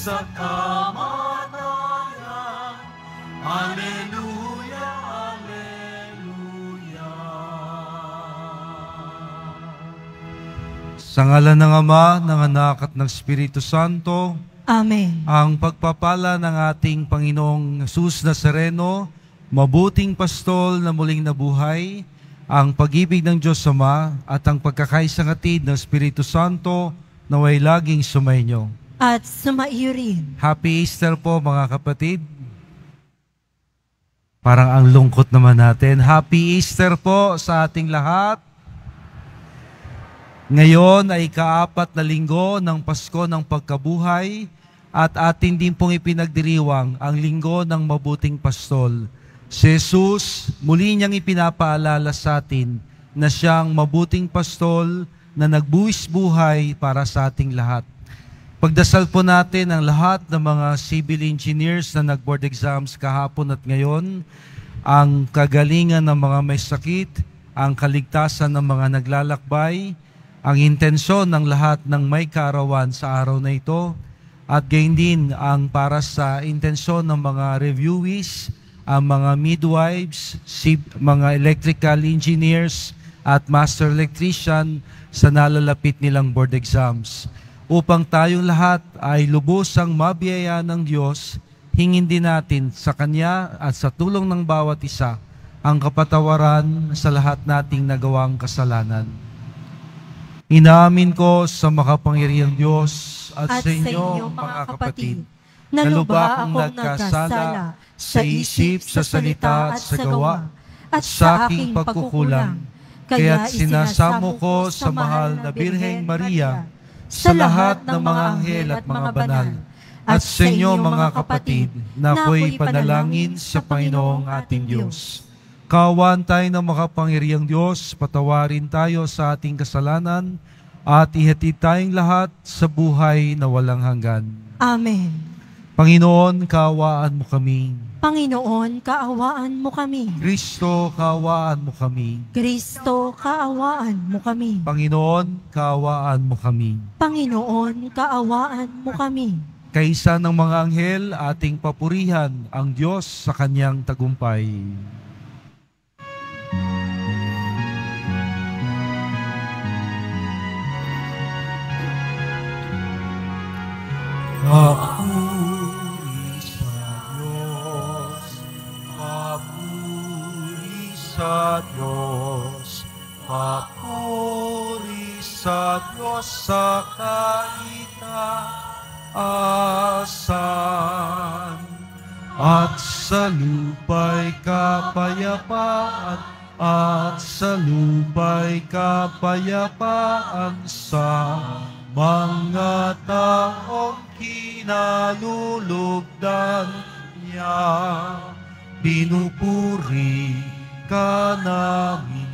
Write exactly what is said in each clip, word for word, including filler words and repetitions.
sa kamatayan. Alleluia, Alleluia. Sa ngalan ng Ama, ng Anak at ng Espiritu Santo. Amen. Ang pagpapala ng ating Panginoong Jesus Nazareno, mabuting pastol na muling nabuhay, ang pag-ibig ng Diyos Ama at ang pagkakaisang hatid ng Espiritu Santo naway laging sumainyo. At sumaiyo rin. Happy Easter po mga kapatid. Parang ang lungkot naman natin. Happy Easter po sa ating lahat. Ngayon ay kaapat na linggo ng Pasko ng Pagkabuhay at atin din pong ipinagdiriwang ang linggo ng mabuting pastol. Si Jesus muli niyang ipinapaalala sa atin na siyang mabuting pastol na nagbuwis buhay para sa ating lahat. Pagdasal po natin ang lahat ng mga civil engineers na nag-board exams kahapon at ngayon, ang kagalingan ng mga may sakit, ang kaligtasan ng mga naglalakbay, ang intensyon ng lahat ng may kaarawan sa araw na ito, at gayon din ang para sa intensyon ng mga reviewees, ang mga midwives, mga electrical engineers at master electrician sa nalalapit nilang board exams. Upang tayong lahat ay lubusang mabiyaya ng Diyos, hingin din natin sa Kanya at sa tulong ng bawat isa ang kapatawaran sa lahat nating nagawang kasalanan. Inaamin ko sa makapangyarihang Diyos at, at sa inyo, mga kapatid, na lubha akong nagkasala sa isip, sa salita at sa gawa, at sa aking pagkukulang. Kaya't sinasamo ko sa mahal na Birheng Maria, sa lahat ng mga anghel at mga banal, at sa inyo mga kapatid, na ako'y panalangin sa Panginoong ating Diyos. Kaawaan tayo ng makapangyarihang Diyos, patawarin tayo sa ating kasalanan, at ihatid tayong lahat sa buhay na walang hanggan. Amen. Panginoon, kaawaan mo kami. Panginoon, kaawaan mo kami. Kristo, kaawaan mo kami. Kristo, kaawaan mo kami. Panginoon, kaawaan mo kami. Panginoon, kaawaan mo kami. Kaisa ng mga anghel, ating papurihan ang Diyos sa kanyang tagumpay. Papuri sa Diyos, papuri sa Diyos, papuri sa Diyos sa kaitaasan, at sa lupa'y kapayapaan, at sa lupa'y kapayapaan sa mga taong kinalulugdan niya. Pinupuri ka namin,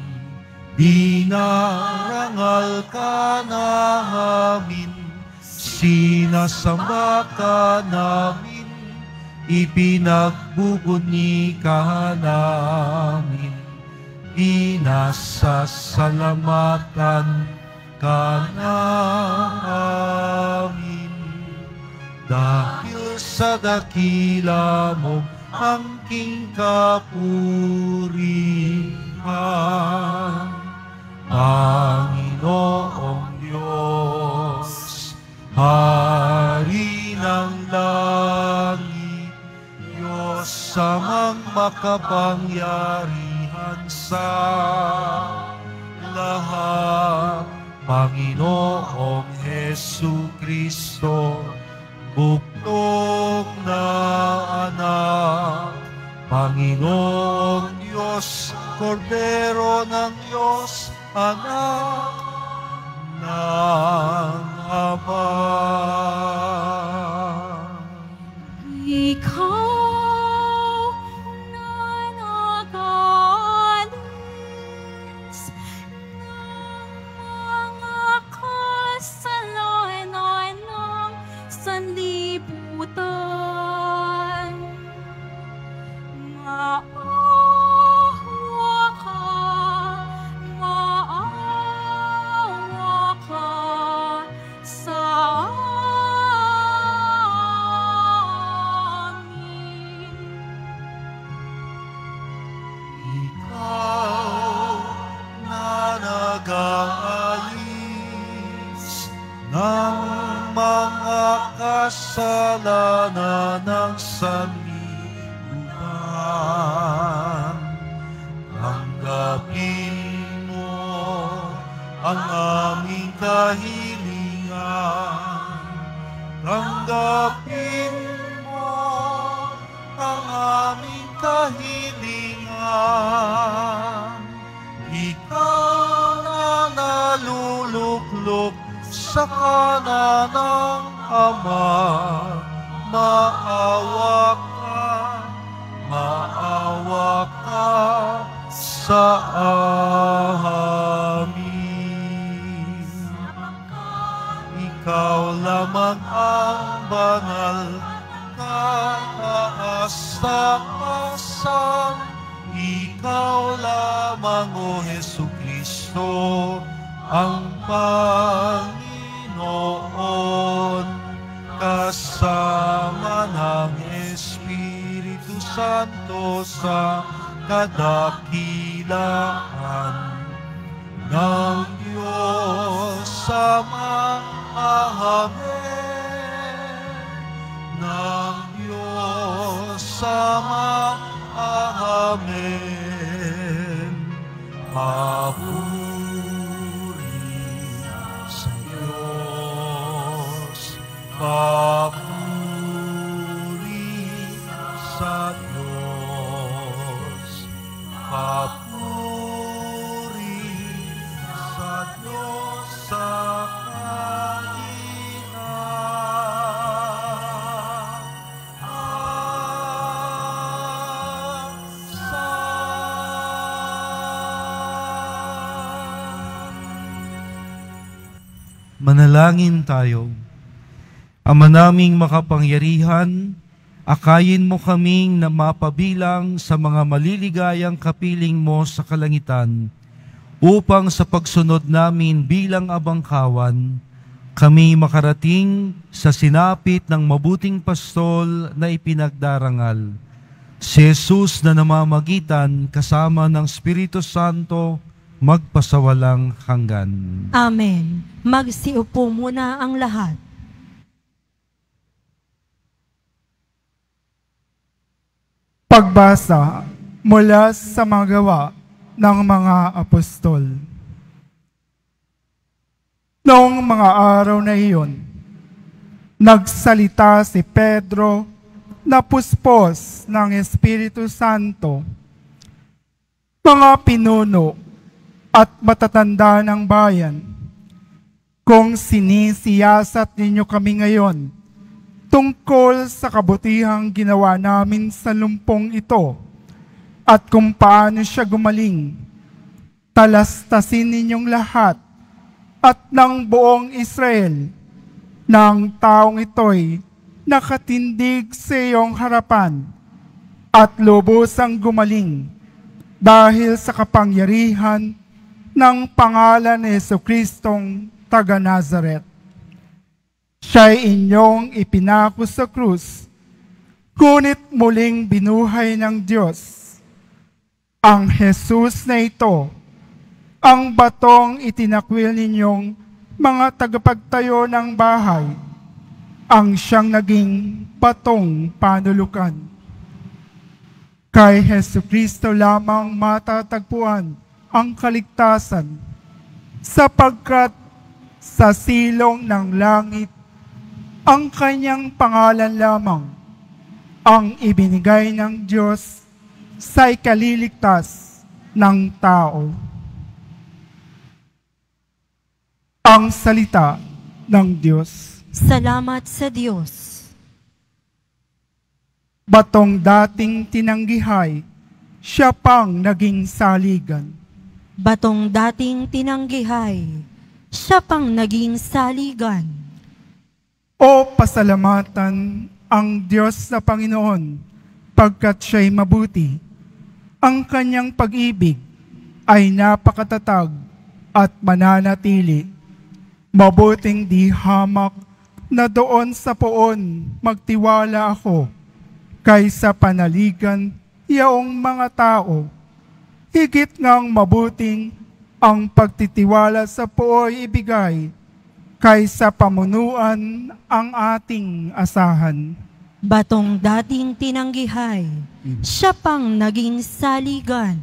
dinarangal ka namin, sinasamba ka namin, ipinagbubuni ka namin, inasasalamatan ka namin. Dahil sa dakila mo angking kapurihan, Panginoong Diyos, Hari ng langit, Diyos amang makapangyarihan sa lahat, Panginoong Jesucristo, buktong na anak, Panginoong Diyos, Kordero ng Diyos, anak ng Ama. Ikaw na nag-alis ng mga kasalanan ng sanlibutan, maawa ka, maawa ka sa ng sanlibutan. Tanggapin mo ang aming kahilingan. Tanggapin mo ang aming kahilingan. Ikaw na naluluklok sa kanan ng Ama, maawa ka, maawa ka sa amin. Ikaw lamang ang banal, kataas-taasan. Ikaw lamang, O Jesucristo, ang Panginoon, kasama ng Espiritu Santo sa kadakilaan ng Diyos Ama. Amen. Ng Diyos Ama. Amen. Papuri sa Diyos. Papuri sa Diyos. Papuri sa Diyos sa Manalangin tayo. Ama naming makapangyarihan, akayin mo kaming na mapabilang sa mga maliligayang kapiling mo sa kalangitan, upang sa pagsunod namin bilang abangkawan, kami makarating sa sinapit ng mabuting pastol na ipinagdarangal. Si Jesus na namamagitan kasama ng Espiritu Santo, magpasawalang hanggan. Amen. Magsiupo muna ang lahat. Pagbasa mula sa mga gawa ng mga apostol. Noong mga araw na iyon, nagsalita si Pedro na puspos ng Espiritu Santo. Mga pinuno at matatanda ng bayan, kung sinisiyasat ninyo kami ngayon tungkol sa kabutihang ginawa namin sa lumpong ito at kung paano siya gumaling, talastasin ninyong lahat at ng buong Israel na ang taong ito'y nakatindig sa iyong harapan at lubusang gumaling dahil sa kapangyarihan ng pangalan ni Jesucristong taga Nazaret. Siya'y inyong ipinako sa krus, ngunit muling binuhay ng Diyos. Ang Jesus na ito, ang batong itinakwil ninyong mga tagapagtayo ng bahay, ang siyang naging batong panulukan. Kay Jesucristo lamang matatagpuan ang kaligtasan, sapagkat sa silong ng langit, ang kanyang pangalan lamang ang ibinigay ng Diyos sa ikaliligtas ng tao. Ang salita ng Diyos. Salamat sa Diyos. Batong dating tinanggihay, siya pang naging saligan. Batong dating tinanggihay, siya pang naging saligan. O pasalamatan ang Diyos na Panginoon, pagkat siya'y mabuti. Ang kanyang pag-ibig ay napakatatag at mananatili. Mabuting di hamak na doon sa poon magtiwala ako, kaysa panaligan yaong mga tao. Higit ngang mabuting ang pagtitiwala sa pooy ibigay, kaysa pamunuan ang ating asahan. Batong dating tinanggihay, siya pang naging saligan.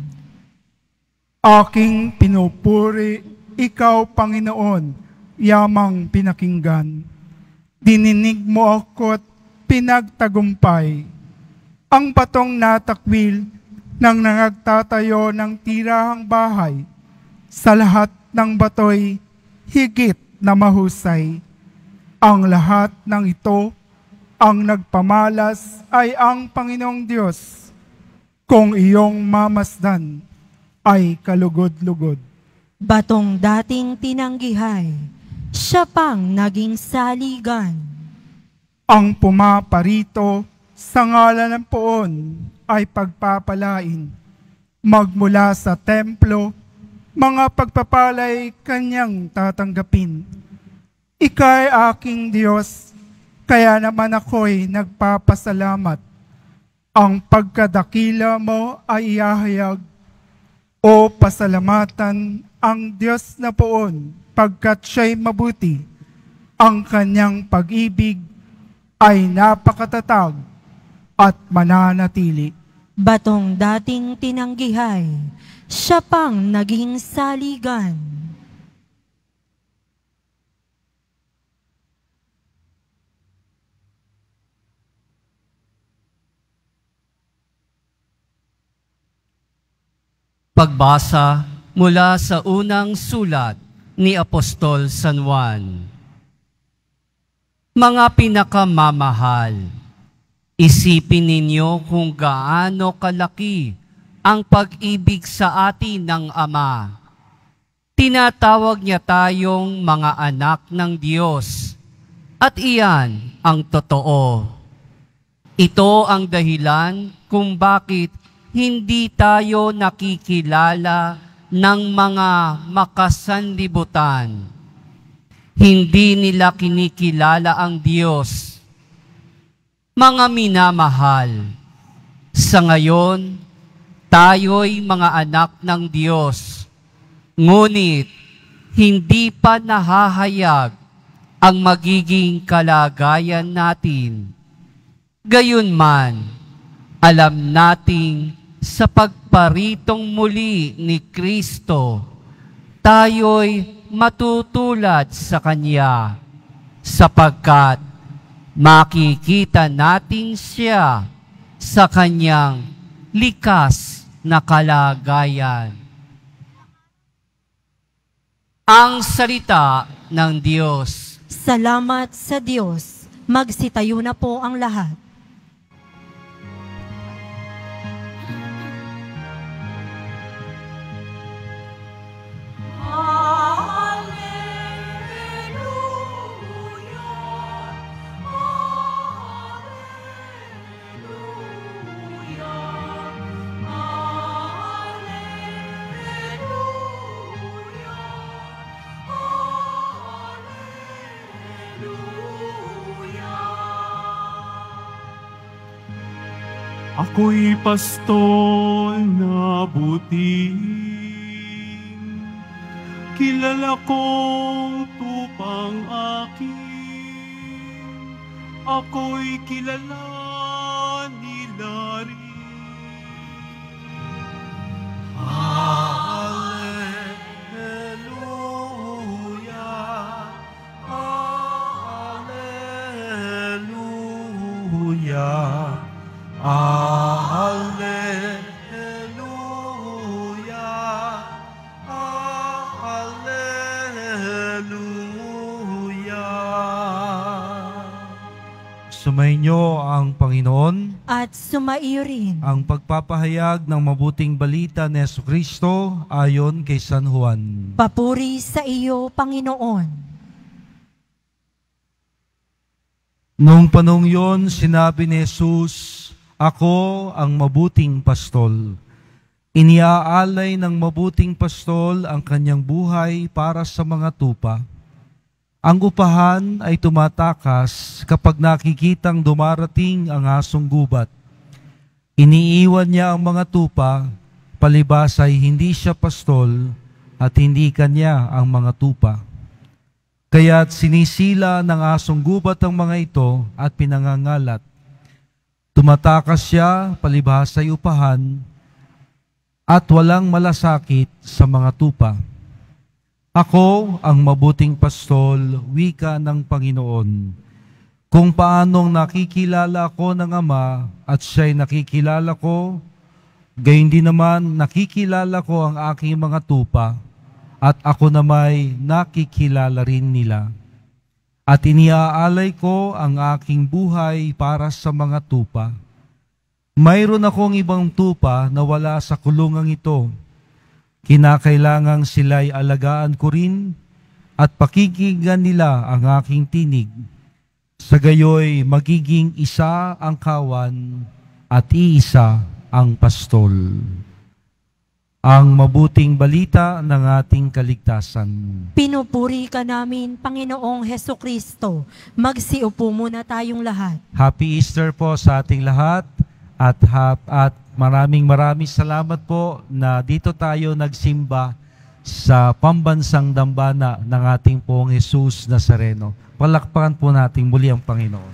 Aking pinupuri, ikaw, Panginoon, yamang pinakinggan. Dininig mo ako't pinagtagumpay. Ang batong natakwil ng nangagtatayo ng tirahang bahay, sa lahat ng batoy, higit na mahusay. Ang lahat ng ito, ang nagpamalas ay ang Panginoong Diyos. Kung iyong mamasdan, ay kalugod-lugod. Batong dating tinanggihay, siya pang naging saligan. Ang pumaparito sa ngalan ng poon ay pagpapalain. Magmula sa templo, mga pagpapalay kanyang tatanggapin. Ika'y aking Diyos, kaya naman ako'y nagpapasalamat. Ang pagkadakila mo ay ihahayag. O pasalamatan ang Diyos na poon, pagkat siya'y mabuti. Ang kanyang pag-ibig ay napakatatag at mananatili. Batong dating tinanggihay, siya pang naging saligan. Pagbasa mula sa unang sulat ni Apostol San Juan. Mga pinakamamahal, isipin ninyo kung gaano kalaki ang pag-ibig sa atin ng Ama. Tinatawag niya tayong mga anak ng Diyos, at iyan ang totoo. Ito ang dahilan kung bakit hindi tayo nakikilala ng mga makasanlibutan. Hindi nila kinikilala ang Diyos. Mga minamahal, sa ngayon, tayo'y mga anak ng Diyos. Ngunit, hindi pa nahahayag ang magiging kalagayan natin. Gayunman, alam nating sa pagparitong muli ni Kristo, tayo'y matutulad sa Kanya, sapagkat makikita natin siya sa Kanyang likas na kalagayan. Ang salita ng Diyos. Salamat sa Diyos. Magsitayo na po ang lahat. Ako'y pastol na buting, kilala kong tupang aking, ako'y kilala nila rin. Hallelujah, Hallelujah, Hallelujah, Hallelujah. Sumainyo ang Panginoon. At sumaiyo rin Ang pagpapahayag ng mabuting balita ni Jesucristo ayon kay San Juan. papuri sa iyo, Panginoon. Noong panahong yon, sinabi ni Jesus, "Ako ang mabuting pastol." Iniaalay ng mabuting pastol ang kanyang buhay para sa mga tupa. Ang upahan ay tumatakas kapag nakikitang dumarating ang asong gubat. Iniiwan niya ang mga tupa, palibas ay hindi siya pastol at hindi kanya ang mga tupa. Kaya't sinisila ng asong gubat ang mga ito at pinangangalat. Tumatakas siya palibhas sa upahan at walang malasakit sa mga tupa. Ako ang mabuting pastol, wika ng Panginoon. Kung paanong nakikilala ko ng Ama at siya'y nakikilala ko, gayon din naman nakikilala ko ang aking mga tupa at ako namay nakikilala rin nila. At iniaalay ko ang aking buhay para sa mga tupa. Mayroon akong ibang tupa na wala sa kulungang ito. Kinakailangang sila'y alagaan ko rin at pakikinggan nila ang aking tinig. Sa gayoy magiging isa ang kawan at iisa ang pastol. Ang mabuting balita ng ating kaligtasan. Pinupuri ka namin, Panginoong Hesukristo. Magsiupo muna tayong lahat. Happy Easter po sa ating lahat at, hap, at maraming maraming salamat po na dito tayo nagsimba sa pambansang dambana ng ating pong Jesus Nazareno. Palakpakan po natin muli ang Panginoon.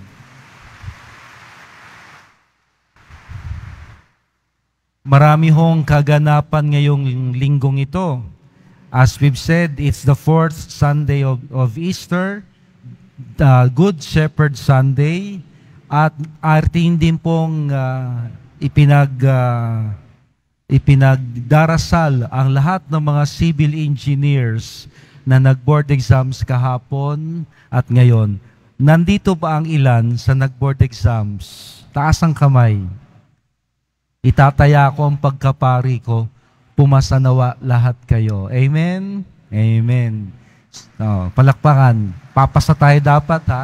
Marami hong kaganapan ngayong linggong ito. As we've said, it's the fourth Sunday of, of Easter, the Good Shepherd Sunday, at ating din pong uh, ipinag, uh, ipinagdarasal ang lahat ng mga civil engineers na nag-board exams kahapon at ngayon. Nandito ba ang ilan sa nag-board exams? Taas ang kamay. Itataya ko ang pagkapari ko, pumasa nawa lahat kayo. Amen? Amen. Oh, palakpakan. Papasa tayo dapat, ha?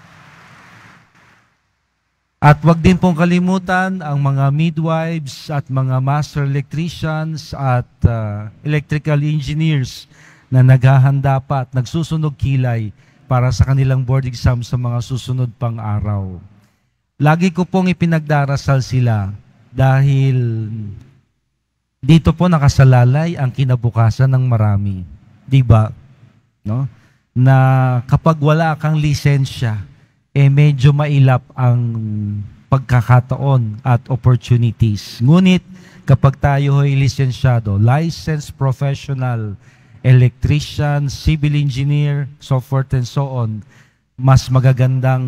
At wag din pong kalimutan ang mga midwives at mga master electricians at uh, electrical engineers na naghahanda pa at nagsusunog kilay para sa kanilang board exam sa mga susunod pang araw. Lagi ko pong ipinagdarasal sila dahil dito po nakasalalay ang kinabukasan ng marami. Diba? No? Na kapag wala kang lisensya, eh medyo mailap ang pagkakataon at opportunities. Ngunit kapag tayo ay lisensyado, licensed professional, electrician, civil engineer, so forth and so on, mas magagandang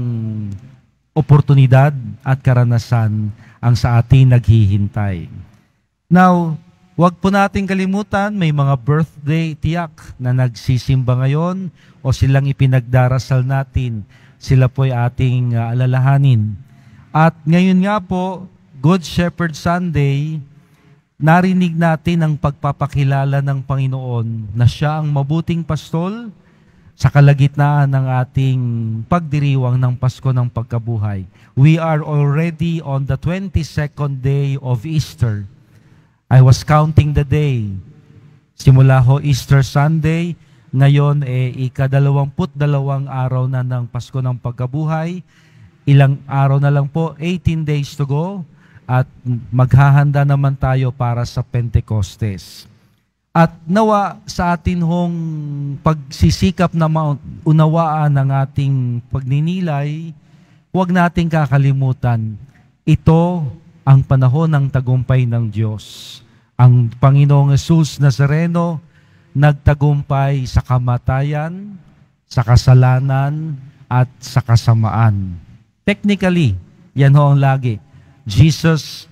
oportunidad at karanasan ang sa atin naghihintay. Now, wag po natin kalimutan, may mga birthday tiyak na nagsisimba ngayon o silang ipinagdarasal natin. Sila po ay ating uh, alalahanin. At ngayon nga po, Good Shepherd Sunday, narinig natin ang pagpapakilala ng Panginoon na siya ang mabuting pastol sa kalagitnaan ng ating pagdiriwang ng Pasko ng Pagkabuhay. We are already on the twenty-second day of Easter. I was counting the day. Simula ho Easter Sunday, ngayon eh ikadalawamput dalawang araw na ng Pasko ng Pagkabuhay. Ilang araw na lang po, eighteen days to go, at maghahanda naman tayo para sa Pentecostes. At nawa sa atin hong pagsisikap na maunawaan ng ating pagninilay, huwag nating kakalimutan, ito ang panahon ng tagumpay ng Diyos. Ang Panginoong Jesus Nazareno nagtagumpay sa kamatayan, sa kasalanan, at sa kasamaan. Technically, yan ho ang lagi. Jesus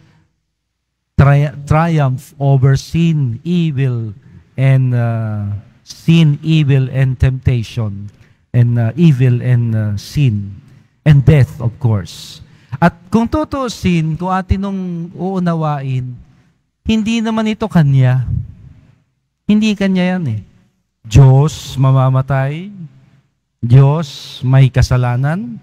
tri- triumph over sin, evil, and uh, sin, evil, and temptation, and uh, evil and uh, sin, and death, of course. At kung tutuusin, kung atin nung uunawain, hindi naman ito Kanya. Hindi Kanya yan eh. Diyos mamamatay, Diyos may kasalanan,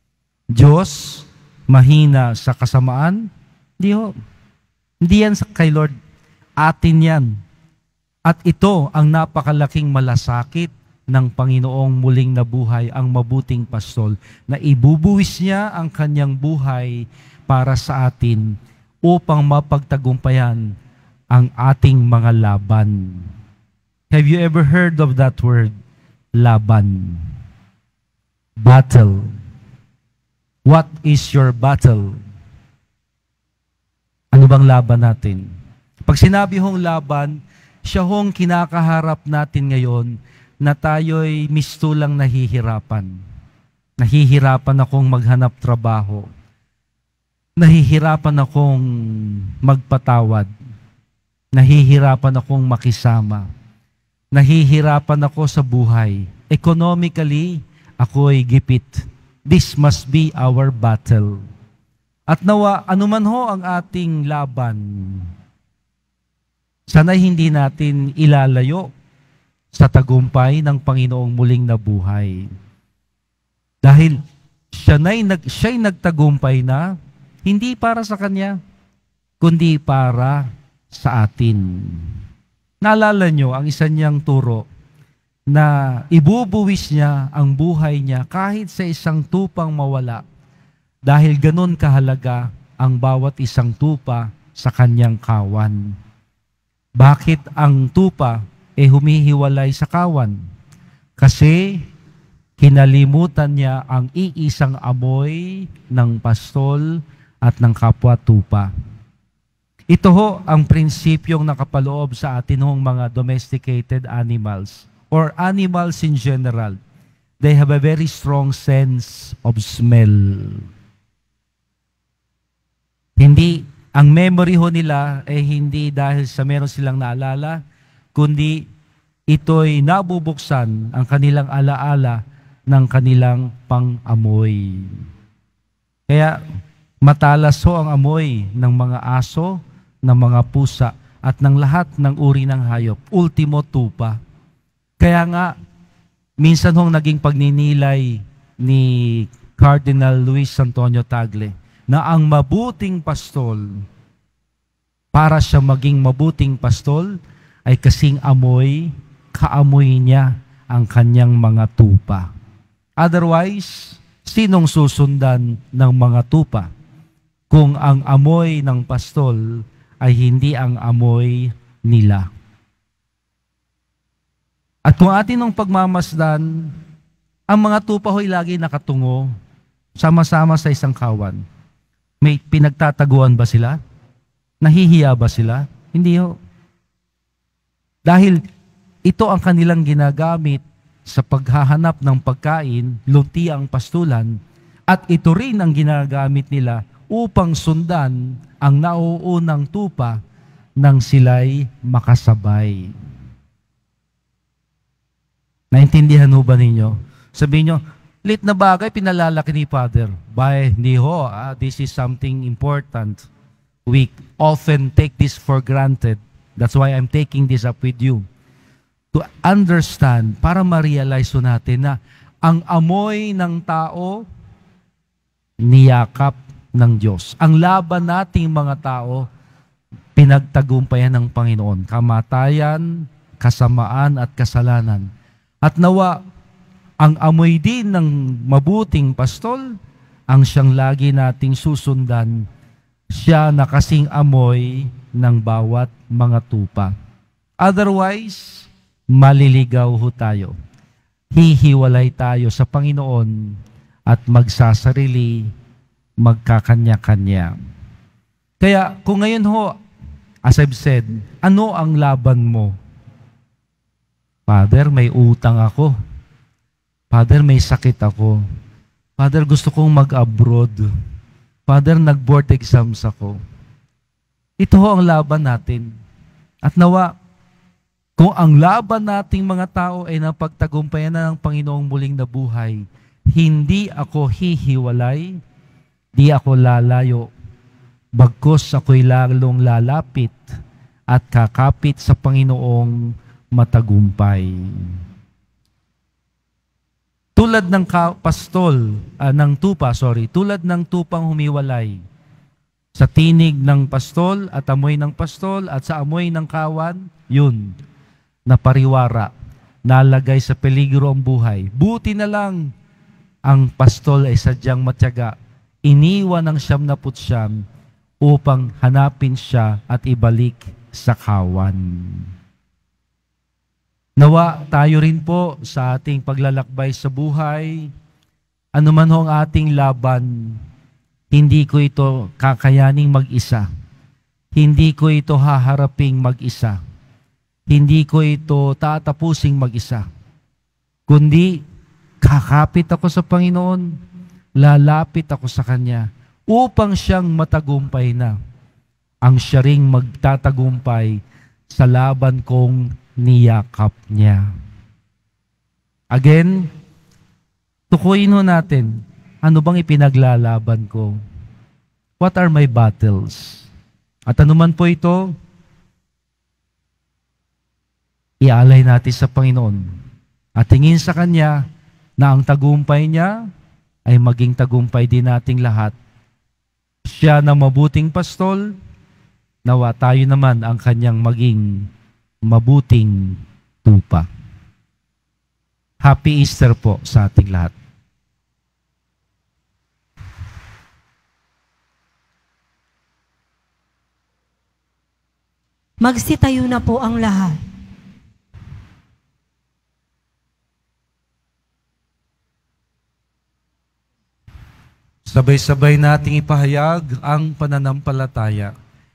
Diyos mahina sa kasamaan. Hindi ho. Hindi yan kay Lord. Atin yan. At ito ang napakalaking malasakit ng Panginoong muling nabuhay, ang mabuting pastol, na ibubuwis niya ang kanyang buhay para sa atin upang mapagtagumpayan ang ating mga laban. Have you ever heard of that word? Laban. Battle. What is your battle? bang laban natin? Pag sinabi hong laban, siya hong kinakaharap natin ngayon na tayo'y mistulang nahihirapan. Nahihirapan akong maghanap trabaho. Nahihirapan akong magpatawad. Nahihirapan akong makisama. Nahihirapan ako sa buhay. Economically, ako'y gipit. This must be our battle. At nawa, anuman ho ang ating laban, sana'y hindi natin ilalayo sa tagumpay ng Panginoong muling nabuhay. Dahil siya na'y nag, siya'y nagtagumpay na, hindi para sa Kanya, kundi para sa atin. Naalala nyo ang isa niyang turo na ibubuwis niya ang buhay niya kahit sa isang tupang mawala dahil ganun kahalaga ang bawat isang tupa sa kanyang kawan. Bakit ang tupa e humihiwalay sa kawan? Kasi kinalimutan niya ang iisang amoy ng pastol at ng kapwa tupa. Ito ho ang prinsipyong nakapaloob sa atin hong mga domesticated animals or animals in general. They have a very strong sense of smell. Hindi, ang memory ho nila ay eh, hindi dahil sa meron silang naalala, kundi ito'y nabubuksan ang kanilang alaala ng kanilang pang-amoy. Kaya matalas ho ang amoy ng mga aso, ng mga pusa, at ng lahat ng uri ng hayop. Ultimo, tupa. Kaya nga, minsan hong naging pagninilay ni Cardinal Luis Antonio Tagle na ang mabuting pastol, para siya maging mabuting pastol, ay kasing amoy, kaamoy niya ang kanyang mga tupa. Otherwise, sinong susundan ng mga tupa kung ang amoy ng pastol ay hindi ang amoy nila? At kung atin ng pagmamasdan, ang mga tupa ho'y lagi nakatungo, sama-sama sa isang kawan. May pinagtataguan ba sila? Nahihiya ba sila? Hindi ho. Dahil ito ang kanilang ginagamit sa paghahanap ng pagkain, lunti ang pastulan, at ito rin ang ginagamit nila upang sundan ang nauunang tupa nang sila'y makasabay. Naintindihan ho ba ninyo? Sabihin nyo, lit na bagay pinalalaki ni Father. Bay, hindi ho, ah, this is something important. We often take this for granted. That's why I'm taking this up with you. To understand, para ma-realize natin na ang amoy ng tao, niyakap ng Diyos. Ang laban nating mga tao, pinagtagumpayan ng Panginoon. Kamatayan, kasamaan at kasalanan. At nawa, ang amoy din ng mabuting pastol, ang siyang lagi nating susundan, siya na kasing amoy ng bawat mga tupa. Otherwise, maliligaw ho tayo. Hihiwalay tayo sa Panginoon at magsasarili, magkakanya-kanya. Kaya kung ngayon ho, as I've said, ano ang laban mo? Father, may utang ako. Father, may sakit ako. Father, gusto kong mag-abroad. Father, nag-board exams ako. Ito ho ang laban natin. At nawa, kung ang laban nating mga tao ay napagtagumpayan na ng Panginoong muling nabuhay, hindi ako hihiwalay, di ako lalayo, bagkus ako'y lalong lalapit at kakapit sa Panginoong matagumpay. Tulad ng pastol, uh, ng tupa, sorry, tulad ng tupang humiwalay sa tinig ng pastol at amoy ng pastol at sa amoy ng kawan, yun, na pariwara, nalagay sa peligro ang buhay. Buti na lang ang pastol ay sadyang matyaga, iniwan ng siyam na putsyam upang hanapin siya at ibalik sa kawan. Nawa tayo rin po sa ating paglalakbay sa buhay, anuman ho ang ating laban, hindi ko ito kakayaning mag-isa. hindi ko ito haharaping mag-isa. Hindi ko ito tatapusing mag-isa. Kundi, kakapit ako sa Panginoon, lalapit ako sa Kanya, upang siyang matagumpay na. Ang siya ring magtatagumpay sa laban kong niyakap niya. Again, tukuyin ho natin, ano bang ipinaglalaban ko? What are my battles? At anuman po ito, ialay natin sa Panginoon at tingin sa Kanya na ang tagumpay niya ay maging tagumpay din nating lahat. Siya na mabuting pastol, nawa tayo naman ang Kanyang maging mabuting tupa. Happy Easter po sa ating lahat. Magsitayo na po ang lahat. Sabay-sabay nating ipahayag ang pananampalataya.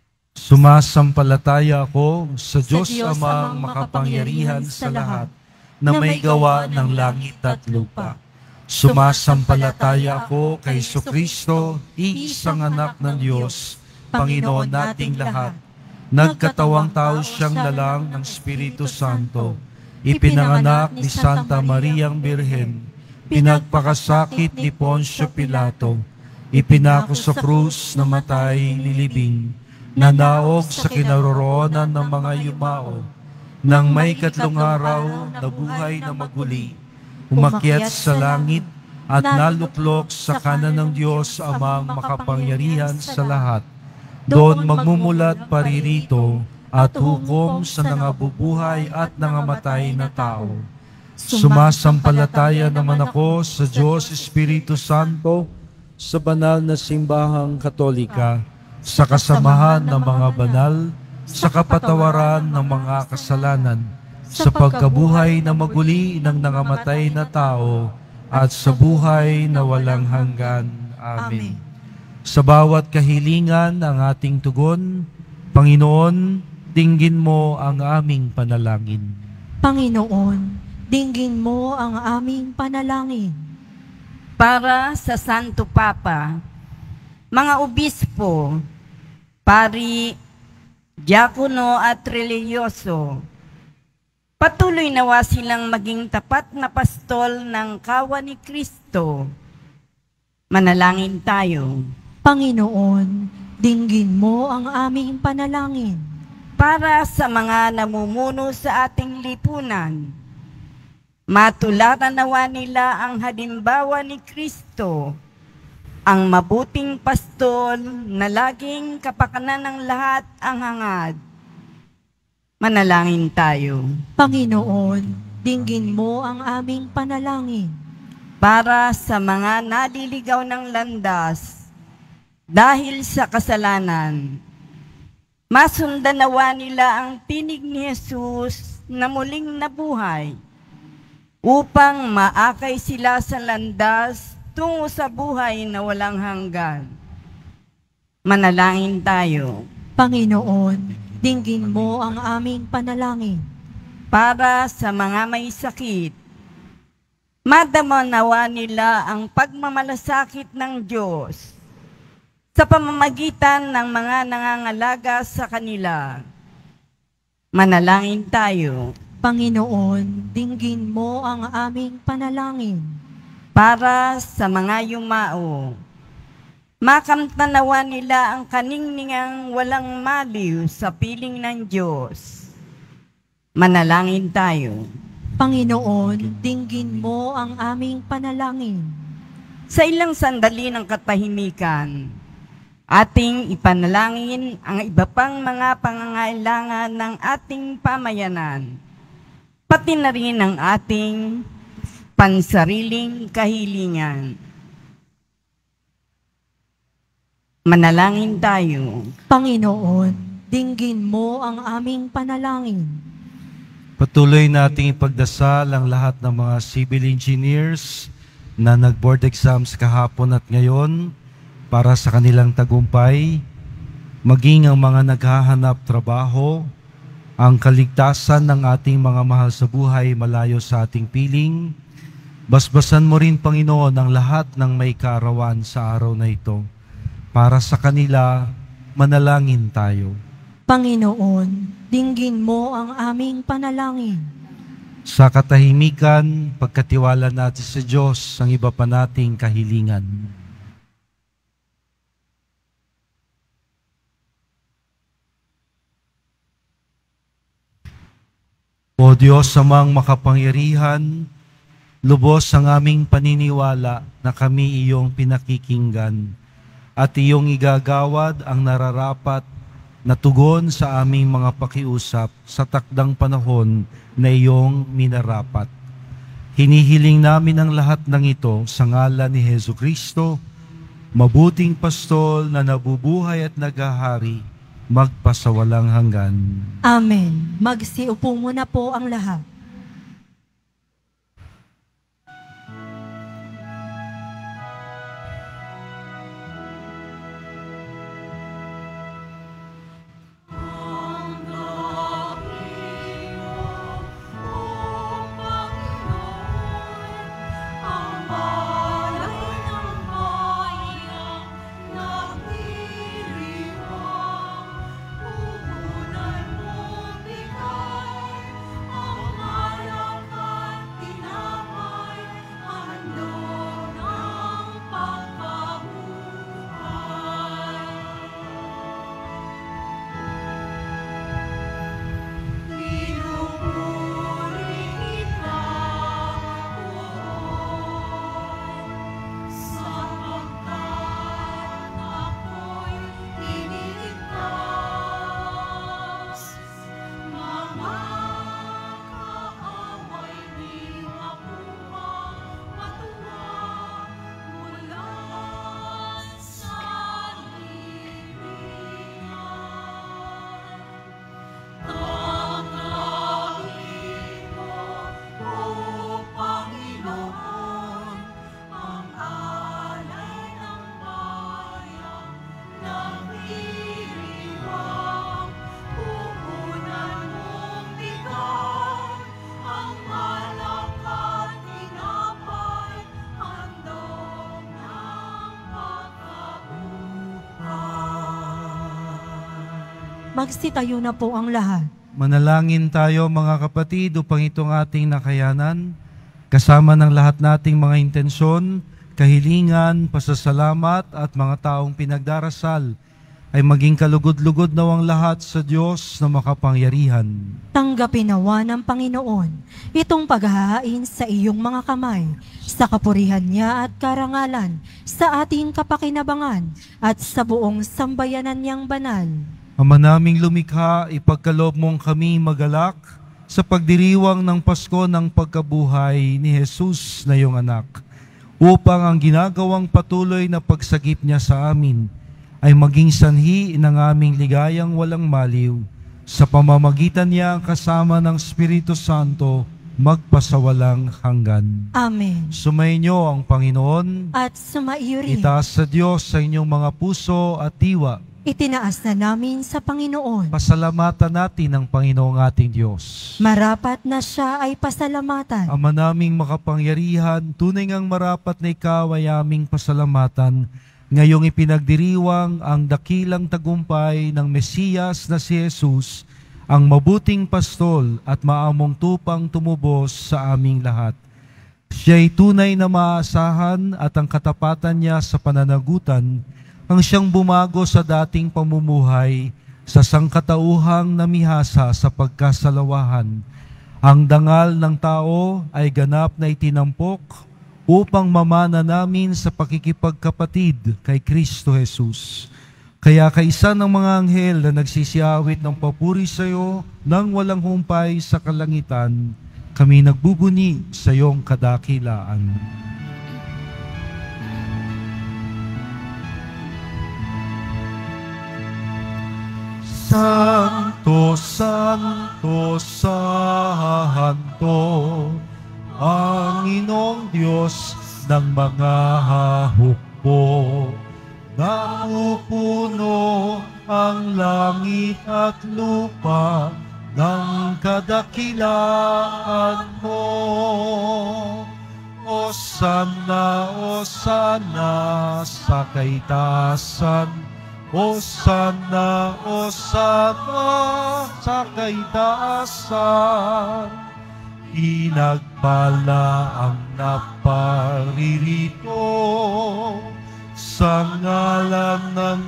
Sumasampalataya ako sa Diyos Amang makapangyarihan sa lahat, na may gawa ng langit at lupa. Sumasampalataya ako kay Jesucristo, iisang anak ng Diyos, Panginoon nating lahat. Nagkatawang tao siyang lalang ng Espiritu Santo, ipinanganak ni Santa Mariang Birhen, pinagpakasakit ni Poncio Pilato, ipinako sa krus, namatay, nilibing, nanaog sa kinaroroonan ng mga yumao, nang may katlong araw na buhay na maguli, umakyat sa langit at naluklok sa kanan ng Diyos Amang makapangyarihan sa lahat. Doon magmumulat paririto at hukom sa nangabubuhay at nangamatay na tao. Sumasampalataya naman ako sa Diyos Espiritu Santo, sa banal na simbahang katolika, sa kasamahan ng mga banal, sa kapatawaran ng mga kasalanan, sa pagkabuhay na maguli ng nangamatay na tao, at sa buhay na walang hanggan. Amen. Sa bawat kahilingan ng ating tugon, Panginoon, dinggin mo ang aming panalangin. Panginoon, dinggin mo ang aming panalangin. Para sa Santo Papa, mga obispo, pari, diakono at reliyoso, patuloy nawa silang maging tapat na pastol ng kawan ni Kristo. Manalangin tayo. Panginoon, dinggin mo ang aming panalangin. Para sa mga namumuno sa ating lipunan, matularan nawa nila ang halimbawa ni Kristo, ang mabuting pastol na laging kapakanan ng lahat ang hangad. Manalangin tayo. Panginoon, dinggin mo ang aming panalangin. Para sa mga naliligaw ng landas, dahil sa kasalanan, masundan nawa nila ang tinig ni Jesus na muling nabuhay, upang maakay sila sa landas tungo sa buhay na walang hanggan. Manalangin tayo. Panginoon, dinggin mo ang aming panalangin. Para sa mga may sakit, madama nawa nila ang pagmamalasakit ng Diyos sa pamamagitan ng mga nangangalaga sa kanila. Manalangin tayo. Panginoon, dinggin mo ang aming panalangin. Para sa mga yumao, makamtanawa nila ang kaningningang walang maliw sa piling ng Diyos. Manalangin tayo. Panginoon, dinggin mo ang aming panalangin. Sa ilang sandali ng katahimikan, ating ipanalangin ang iba pang mga pangangailangan ng ating pamayanan, pati na rin ang ating pansariling kahilingan. Manalangin tayo. Panginoon, dinggin mo ang aming panalangin. Patuloy nating ipagdasal ang lahat ng mga civil engineers na nag-board exams kahapon at ngayon para sa kanilang tagumpay. maging ang mga naghahanap trabaho, ang kaligtasan ng ating mga mahal sa buhay malayo sa ating piling. Basbasan mo rin, Panginoon, ang lahat ng may kaarawan sa araw na ito. Para sa kanila, manalangin tayo. Panginoon, dinggin mo ang aming panalangin. Sa katahimikan, pagkatiwala natin sa Diyos ang iba pa nating kahilingan. O Diyos, amang makapangyarihan, lubos ang aming paniniwala na kami iyong pinakikinggan at iyong igagawad ang nararapat na tugon sa aming mga pakiusap sa takdang panahon na iyong minarapat. Hinihiling namin ang lahat ng ito sa ngalan ni Jesucristo, mabuting pastol na nabubuhay at naghahari, magpasawalang hanggan. Amen. Magsiupo muna po ang lahat. Magsitayo na po ang lahat. Manalangin tayo mga kapatid upang itong ating nakayanan, kasama ng lahat nating mga intensyon, kahilingan, pasasalamat at mga taong pinagdarasal, ay maging kalugod-lugod nawang lahat sa Diyos na makapangyarihan. Tanggapin nawa ng Panginoon itong paghahain sa iyong mga kamay, sa kapurihan niya at karangalan, sa ating kapakinabangan at sa buong sambayanan niyang banal. Ama naming lumikha, ipagkaloob mong kami magalak sa pagdiriwang ng Pasko ng pagkabuhay ni Jesus na iyong anak, upang ang ginagawang patuloy na pagsagip niya sa amin ay maging sanhi ng aming ligayang walang maliw, sa pamamagitan niya kasama ng Espiritu Santo, magpasawalang hanggan. Amen. Sumainyo ang Panginoon, At sumaiyo rin. itaas sa Diyos sa inyong mga puso at diwa. Itinaas na namin sa Panginoon. Pasalamatan natin ang Panginoong ating Diyos. Marapat na siya ay pasalamatan. Ama naming makapangyarihan, tunay ngang marapat na ikaw ay aming pasalamatan. Ngayong ipinagdiriwang ang dakilang tagumpay ng Mesiyas na si Jesus, ang mabuting pastol at maamong tupang tumubos sa aming lahat. Siya'y tunay na maasahan at ang katapatan niya sa pananagutan, ang siyang bumago sa dating pamumuhay sa sangkatauhang namihasa sa pagkasalawahan. Ang dangal ng tao ay ganap na itinampok upang mamana namin sa pakikipagkapatid kay Kristo Jesus. Kaya kaisa ng mga anghel na nagsisiawit ng papuri sa iyo nang walang humpay sa kalangitan, kami nagbubuni sa iyong kadakilaan. Santo, Santo, Santo, ang Inoong Diyos ng mga hukbo, napupuno ang langit at lupa ng kadakilaan mo. Osana, Osana sa kaitaasan, Osana, Osana sa kaitaasan. Pinagpala ang naparirito sa ngalan ng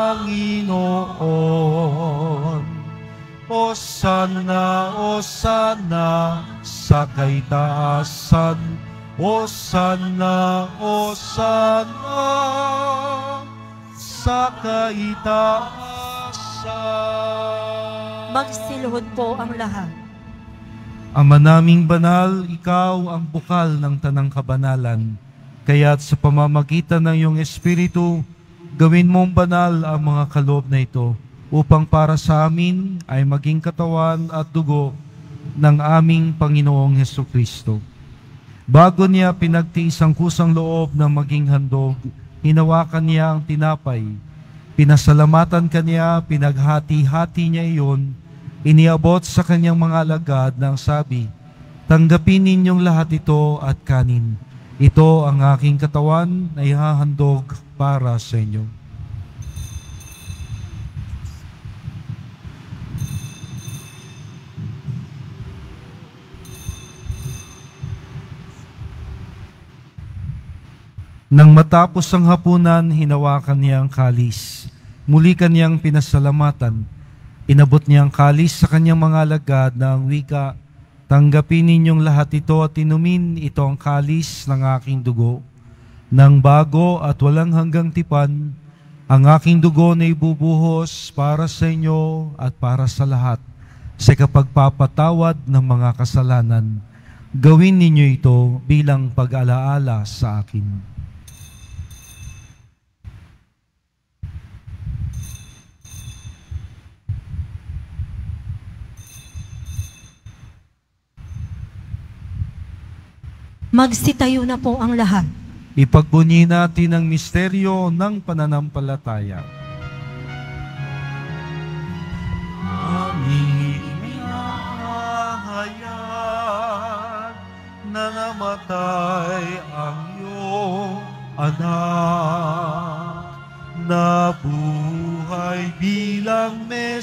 Panginoon. Osana, Osana sa kaitaasan, Osana, Osana sa kaitaasan. Magsiluhod po ang lahat. Ama naming banal, ikaw ang bukal ng tanang kabanalan. Kaya't sa pamamagitan ng iyong Espiritu, gawin mong banal ang mga kaloob na ito, upang para sa amin ay maging katawan at dugo ng aming Panginoong Hesukristo. Bago niya pinagtiis ang kusang loob na maging handog, hinawakan niya ang tinapay. Pinasalamatan kaniya, pinaghati-hati niya iyon, iniabot sa kanyang mga alagad ng sabi, "Tanggapin ninyong lahat ito at kanin. Ito ang aking katawan na ihahandog para sa inyo." Nang matapos ang hapunan, hinawakan niya ang kalis. Muli kanyang pinasalamatan. Inabot niya ang kalis sa kanyang mga alagad na ang wika, "Tanggapin ninyong lahat ito at inumin, ito ang kalis ng aking dugo. Nang bago at walang hanggang tipan, ang aking dugo na ibubuhos para sa inyo at para sa lahat sa kapagpapatawad ng mga kasalanan. Gawin ninyo ito bilang pag-alaala sa akin." Magsitayo na po ang lahat. Ipagbunyi natin ang misteryo ng pananampalataya. Aming minahayag na namatay ang iyong anak, na buhay bilang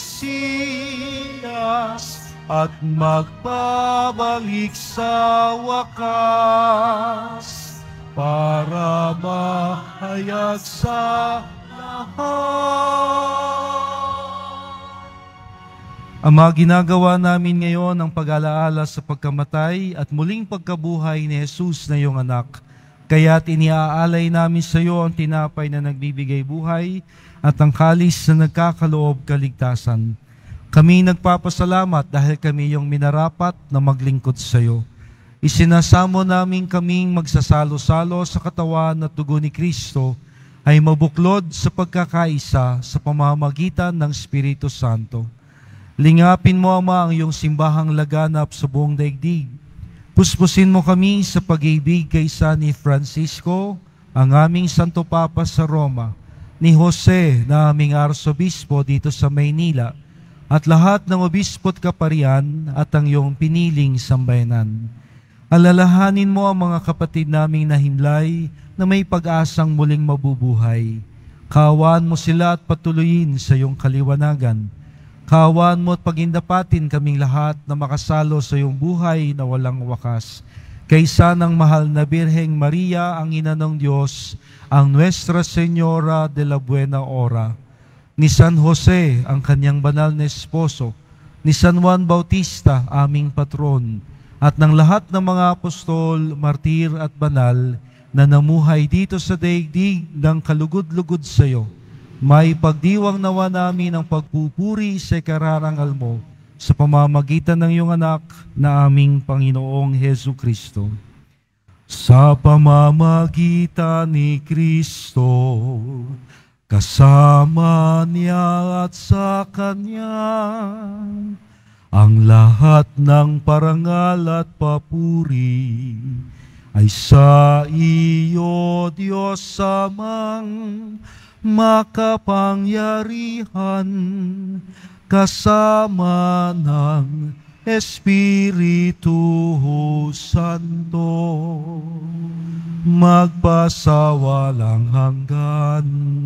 Mesiyas at magbabalik sa wakas para mahayag sa lahat. Ama, ginagawa namin ngayon ang pag-alaala sa pagkamatay at muling pagkabuhay ni Jesus na iyong anak. Kaya't iniaalay namin sa iyo ang tinapay na nagbibigay buhay at ang kalis na nagkakaloob kaligtasan. Kami nagpapasalamat dahil kami yung minarapat na maglingkod sa iyo. Isinasamo namin kaming magsasalo-salo sa katawan at dugo ni Kristo ay mabuklod sa pagkakaisa sa pamamagitan ng Espiritu Santo. Lingapin mo, Ama, ang iyong simbahang laganap sa buong daigdig. Puspusin mo kami sa pag-ibig kay San Francisco, ang aming Santo Papa sa Roma, ni Jose na aming Arsobispo dito sa Maynila, at lahat ng obispo at kaparian at ang iyong piniling sambayanan. Alalahanin mo ang mga kapatid naming nahimlay na may pag-asang muling mabubuhay. Kaawaan mo sila at patuloyin sa iyong kaliwanagan. Kaawaan mo at pagindapatin kaming lahat na makasalo sa iyong buhay na walang wakas. Kaysa ng mahal na Birheng Maria, ang ina ng Diyos, ang Nuestra Señora de la Buena Hora, ni San Jose, ang kanyang banal na esposo, ni San Juan Bautista, aming patron, at ng lahat ng mga apostol, martir at banal na namuhay dito sa daigdig ng kalugod-lugod sa iyo, may pagdiwang nawa namin ang pagpupuri sa ikararangal mo sa pamamagitan ng iyong anak na aming Panginoong Hesukristo. Sa pamamagitan ni Kristo, kasama niya at sa Kanya, ang lahat ng parangal at papuri ay sa iyo, Diyos Amang makapangyarihan, kasama ng Espiritu Santo, magpasawalang hanggan.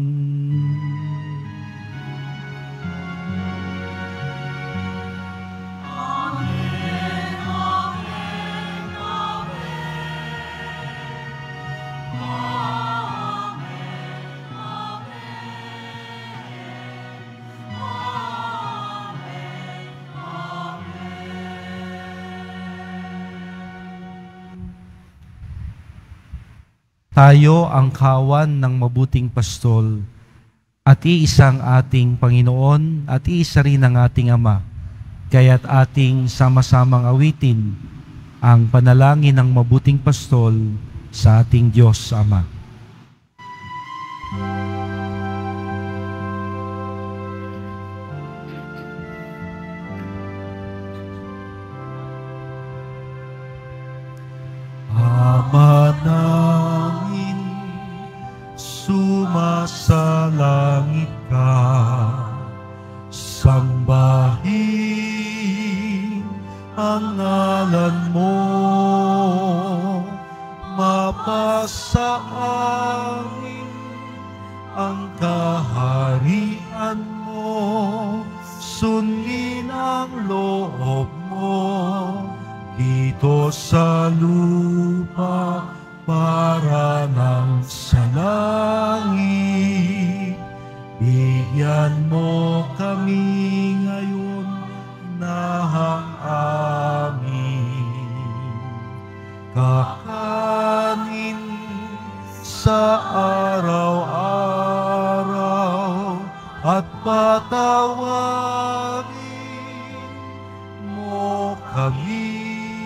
Tayo ang kawan ng mabuting pastol at iisang ating Panginoon at iisa rin ang ating Ama. Kaya't ating sama-samang awitin ang panalangin ng mabuting pastol sa ating Diyos Ama. Ama namin, sumasalangit ka, sambahin ang ngalan mo, mapasa amin ang kaharian mo, sundin ang loob mo, dito sa lupa para ng sa langit. Bigyan mo kami ngayon na ang amin kakanin sa araw-araw, at patawarin mo kami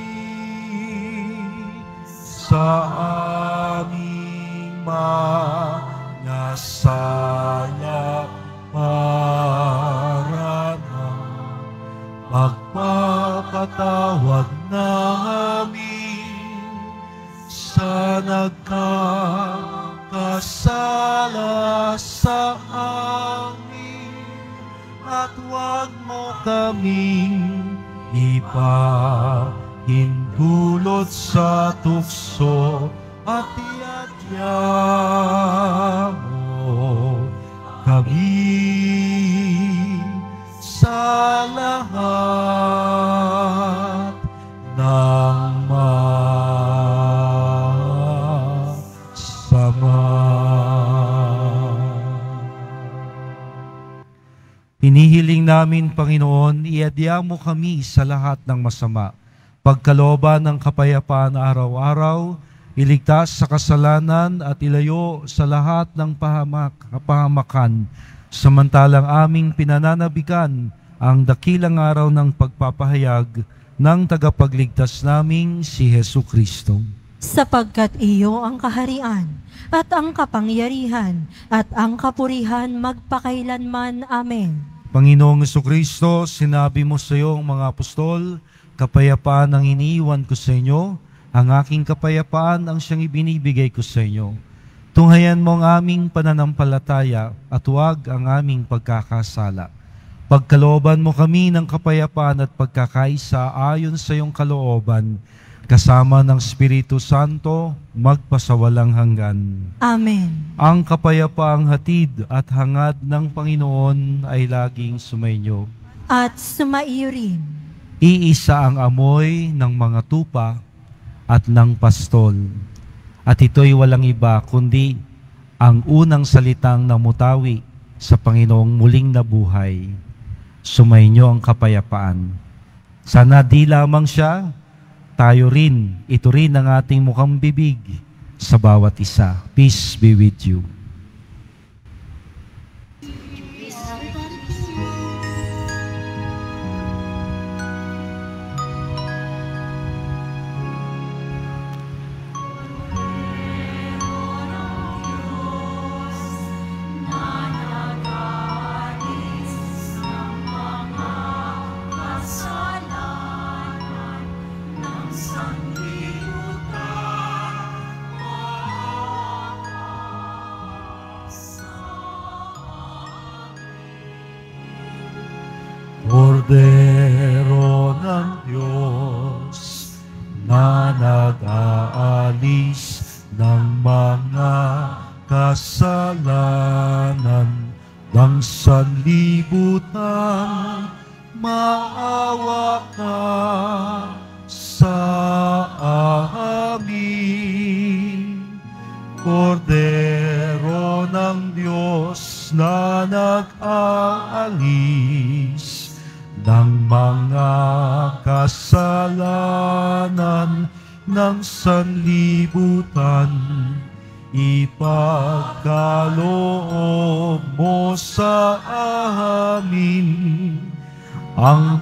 sa aming mga sala para ng pagpapatawad namin sa nagkakasala sa amin, at huwag mo kaming ipahintulot sa tukso, at iadya mo kami sa lahat ng masama. Hinihiling namin, Panginoon, iadya mo kami sa lahat ng masama, pagkalooban ng kapayapaan araw-araw, iligtas sa kasalanan at ilayo sa lahat ng pahamak, kapahamakan, samantalang aming pinananabikan ang dakilang araw ng pagpapahayag ng tagapagligtas naming si Hesu Kristo. Sapagkat iyo ang kaharian at ang kapangyarihan at ang kapurihan magpakailanman. Amen. Panginoong Jesucristo, sinabi mo sa iyong mga apostol, kapayapaan ang iniiwan ko sa inyo, ang aking kapayapaan ang siyang ibinibigay ko sa inyo. Tunghayan mo ang aming pananampalataya at huwag ang aming pagkakasala. Pagkalooban mo kami ng kapayapaan at pagkakaisa ayon sa iyong kalooban, kasama ng Espiritu Santo, magpasawalang hanggan. Amen. Ang kapayapaang hatid at hangad ng Panginoon ay laging sumainyo. At sumaiyo rin. Iisa ang amoy ng mga tupa at ng pastol. At ito'y walang iba kundi ang unang salitang namutawi sa Panginoong muling nabuhay. Sumainyo ang kapayapaan. Sana di lamang siya, tayo rin, ito rin ang ating mukhang bibig sa bawat isa. Peace be with you. Kordero ng Diyos na nag-aalis ng mga kasalanan ng sanlibutan, maawa ka sa amin. Kordero ng Diyos na nag-aalis ng mga kasalanan ng sanlibutan, ipagkaloob mo sa amin ang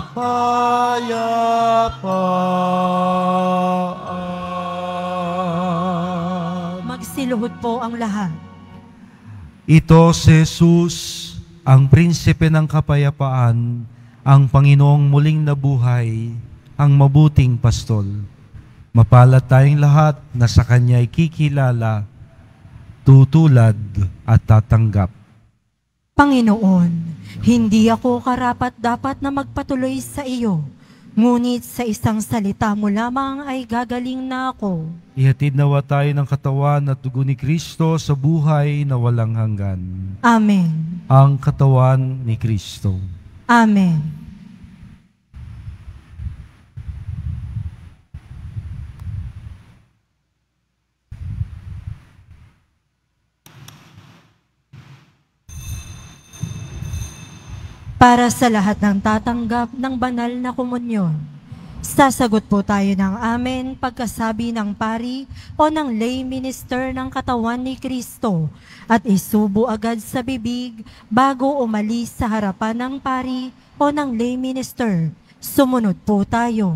kapayapaan. Magsiluhod po ang lahat. Ito si Jesus, ang prinsipe ng kapayapaan, ang Panginoong muling nabuhay, ang mabuting pastol. Mapalad tayong lahat na sa Kanya ay kikilala, tutulad at tatanggap. Panginoon, hindi ako karapat-dapat na magpatuloy sa iyo, ngunit sa isang salita mo lamang ay gagaling na ako. Ihatid nawa tayo ng katawan at dugo ni Kristo sa buhay na walang hanggan. Amen. Ang katawan ni Kristo. Amen. Para sa lahat ng tatanggap ng banal na komunyon, sasagot po tayo ng amen pagkasabi ng pari o ng lay minister ng katawan ni Kristo at isubo agad sa bibig bago umalis sa harapan ng pari o ng lay minister. Sumunod po tayo.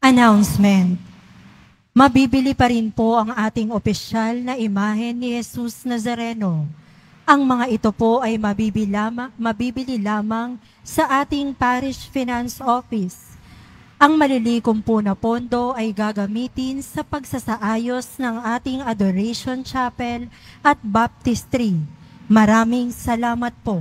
Announcement. Mabibili pa rin po ang ating opisyal na imahe ni Jesus Nazareno. Ang mga ito po ay mabibili lamang, mabibili lamang sa ating Parish Finance Office. Ang malilikom po na pondo ay gagamitin sa pagsasaayos ng ating Adoration Chapel at Baptistry. Maraming salamat po.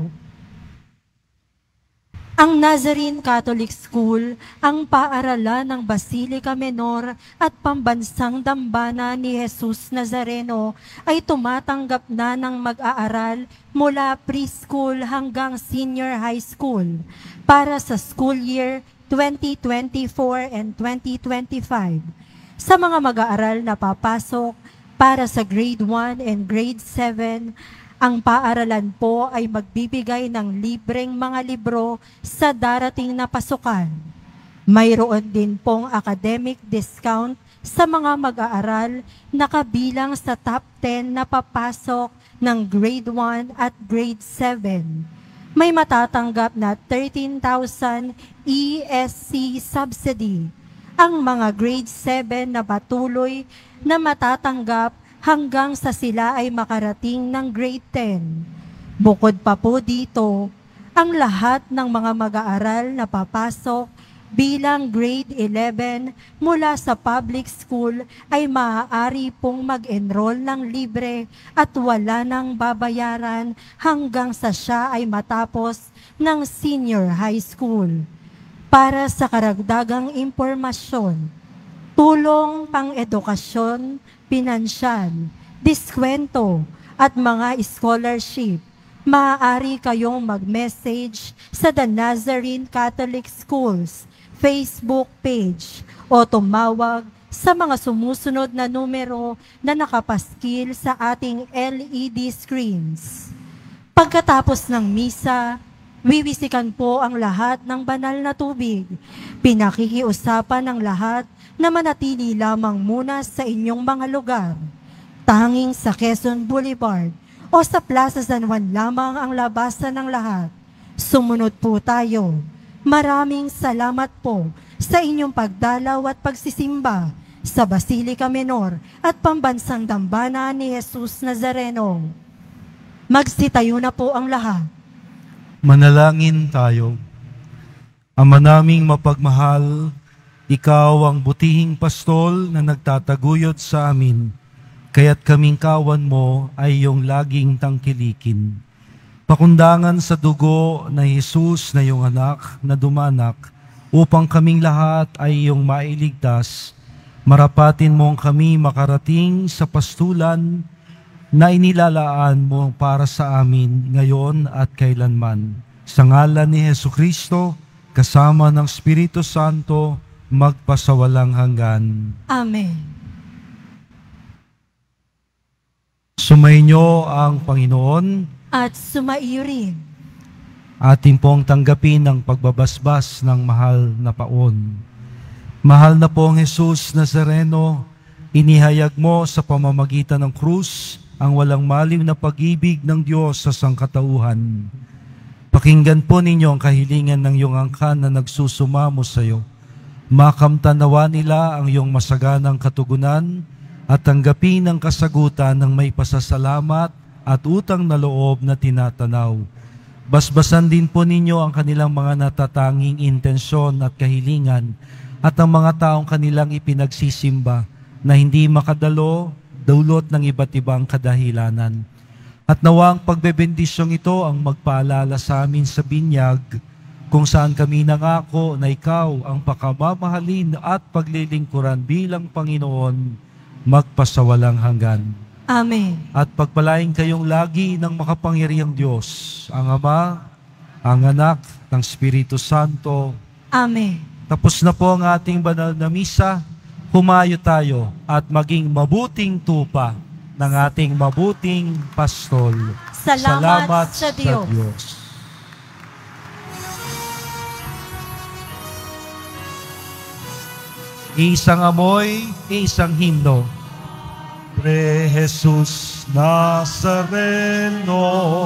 Ang Nazarene Catholic School, ang paaralan ng Basilica Menor at Pambansang Dambana ni Jesus Nazareno ay tumatanggap na ng mag-aaral mula preschool hanggang senior high school para sa school year twenty twenty-four and twenty twenty-five. Sa mga mag-aaral na papasok para sa grade one and grade seven, ang paaralan po ay magbibigay ng libreng mga libro sa darating na pasukan. Mayroon din pong academic discount sa mga mag-aaral na kabilang sa top ten na papasok ng grade one at grade seven. May matatanggap na thirteen thousand E S C subsidy. Ang mga grade seven na patuloy na matatanggap hanggang sa sila ay makarating ng grade ten. Bukod pa po dito, ang lahat ng mga mag-aaral na papasok bilang grade eleven mula sa public school ay maaari pong mag-enroll ng libre at wala nang babayaran hanggang sa siya ay matapos ng senior high school. Para sa karagdagang impormasyon, tulong pang-edukasyon, pinansyal, diskwento, at mga scholarship, maaari kayong mag-message sa The Nazarene Catholic Schools Facebook page o tumawag sa mga sumusunod na numero na nakapaskil sa ating L E D screens. Pagkatapos ng misa, wiwisikan po ang lahat ng banal na tubig. Pinakikiusapan ng lahat na manatili lamang muna sa inyong mga lugar. Tanging sa Quezon Boulevard o sa Plaza San Juan lamang ang labasan ng lahat. Sumunod po tayo. Maraming salamat po sa inyong pagdalaw at pagsisimba sa Basilica Menor at Pambansang Dambana ni Jesus Nazareno. Magsitayo na po ang lahat. Manalangin tayo. Ama naming mapagmahal, Ikaw ang butihing pastol na nagtataguyod sa amin, kaya't kaming kawan mo ay iyong laging tangkilikin. Pakundangan sa dugo na Jesus na iyong anak na dumanak, upang kaming lahat ay iyong mailigtas, marapatin mo kami makarating sa pastulan na inilalaan mo para sa amin ngayon at kailanman. Sa ngalan ni Jesucristo, kasama ng Espiritu Santo, magpasawalang hanggan. Amen. Sumainyo ang Panginoon At sumaiyo rin. ating pong tanggapin ang pagbabasbas ng mahal na paon. Mahal na pong Jesus Nazareno, inihayag mo sa pamamagitan ng krus ang walang maliw na pag-ibig ng Diyos sa sangkatauhan. Pakinggan po ninyo ang kahilingan ng iyong angkan na nagsusumamo sa iyo. Makamtanawa nila ang iyong masaganang katugunan at tanggapin ang kasagutan ng may pasasalamat at utang na loob na tinatanaw. Basbasan din po ninyo ang kanilang mga natatanging intensyon at kahilingan at ang mga taong kanilang ipinagsisimba na hindi makadalo dulot ng iba't ibang kadahilanan. At nawa ang pagbebendisyong ito ang magpaalala sa amin sa binyag kung saan kami nangako na ikaw ang pakamamahalin at paglilingkuran bilang Panginoon magpasawalang hanggan. Amen. At pagpalain kayong lagi ng makapangyarihang Diyos, ang Ama, ang Anak, ng Espiritu Santo. Amen. Tapos na po ang ating banal na misa. Humayo tayo at maging mabuting tupa ng ating mabuting pastol. Salamat sa Diyos. Sa Diyos. Isang amoy, isang himno. Pre Jesus Nazareno,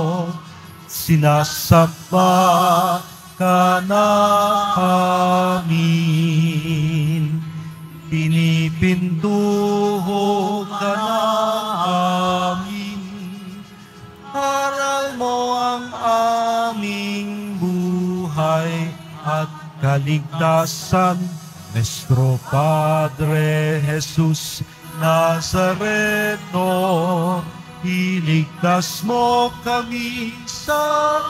sinasamba ka namin. pinipintuho ka namin. Aral mo ang aming buhay at kaligtasan, Nuestro Padre Jesus Nazareno, iligtas mo kami sa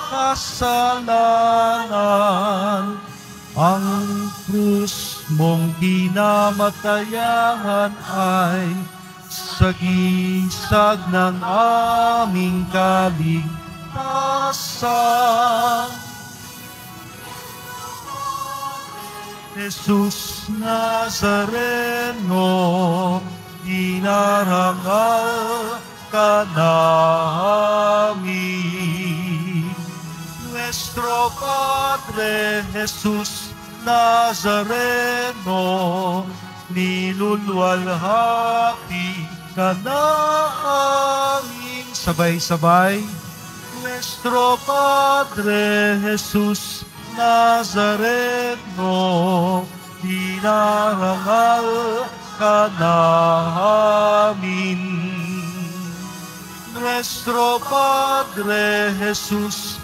kasalanan. Ang krus mong kinamatayan ay sagisag ng aming kaligtasan. Jesus Nazareno, dinarangal ka namin. Nuestro Padre Jesus Nazareno, nilulwalhati ka namin. Sabay-sabay. Nuestro Padre Jesus Nazareno, dinarangal ka namin. Nuestro Padre Jesus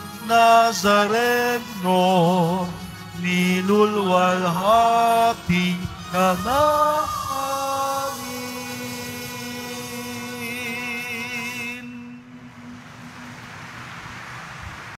Nazareno, nilulwalhati ka namin.